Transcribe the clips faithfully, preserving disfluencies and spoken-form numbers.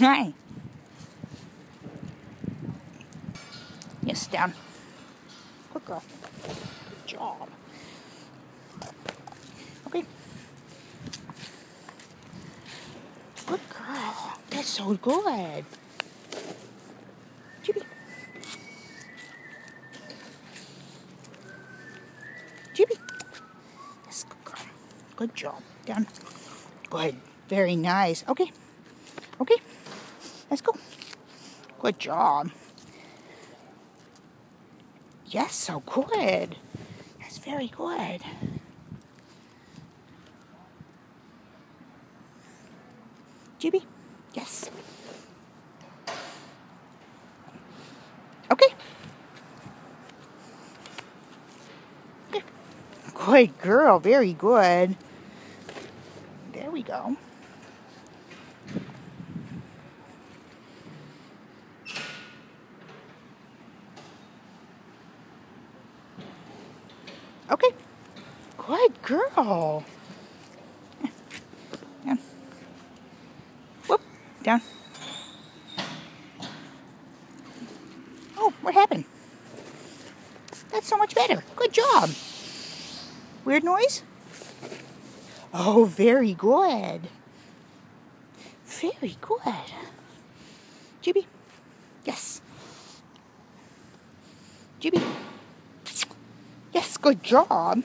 Hi. Yes, down. Good girl. Good job. Okay. Good girl. That's so good. Jubi. Jubi. Yes, good girl. Good job. Down. Good. Very nice. Okay. Okay. Let's go. Good job. Yes, so good. That's very good. Jubi. Yes. Okay. Okay. Good girl. Very good. There we go. Okay. Good girl. Down. Whoop. Down. Oh, what happened? That's so much better. Good job. Weird noise? Oh, very good. Very good. Jubi. Yes. Jubi. Yes, good job.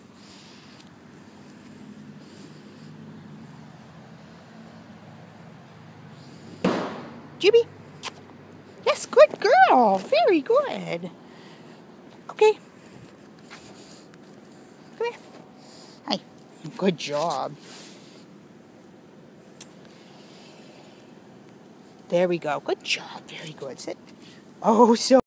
Jubi. Yes, good girl. Very good. Okay. Come here. Hi. Good job. There we go. Good job. Very good. Sit. Oh, so